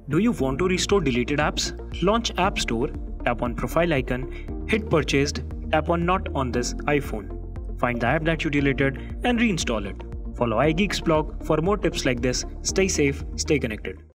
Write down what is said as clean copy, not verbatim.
Do you want to restore deleted apps? Launch App Store, tap on profile icon, hit purchased, tap on not on this iPhone. Find the app that you deleted and reinstall it. Follow iGeeks blog for more tips like this. Stay safe, stay connected.